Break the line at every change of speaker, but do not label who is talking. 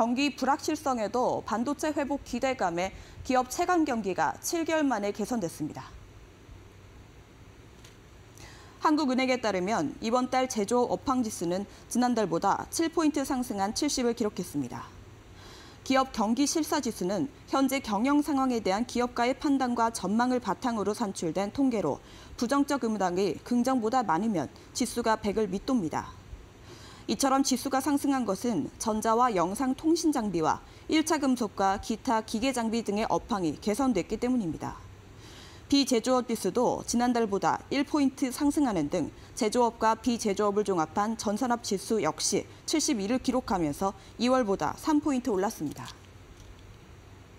경기 불확실성에도 반도체 회복 기대감에 기업 체감 경기가 7개월 만에 개선됐습니다. 한국은행에 따르면 이번 달 제조업 업황지수는 지난달보다 7포인트 상승한 70을 기록했습니다. 기업 경기 실사지수는 현재 경영 상황에 대한 기업가의 판단과 전망을 바탕으로 산출된 통계로 부정적 음당이 긍정보다 많으면 지수가 100을 밑돕니다. 이처럼 지수가 상승한 것은 전자와 영상통신 장비와 1차 금속과 기타 기계 장비 등의 업황이 개선됐기 때문입니다. 비제조업 지수도 지난달보다 1포인트 상승하는 등 제조업과 비제조업을 종합한 전산업 지수 역시 72를 기록하면서 2월보다 3포인트 올랐습니다.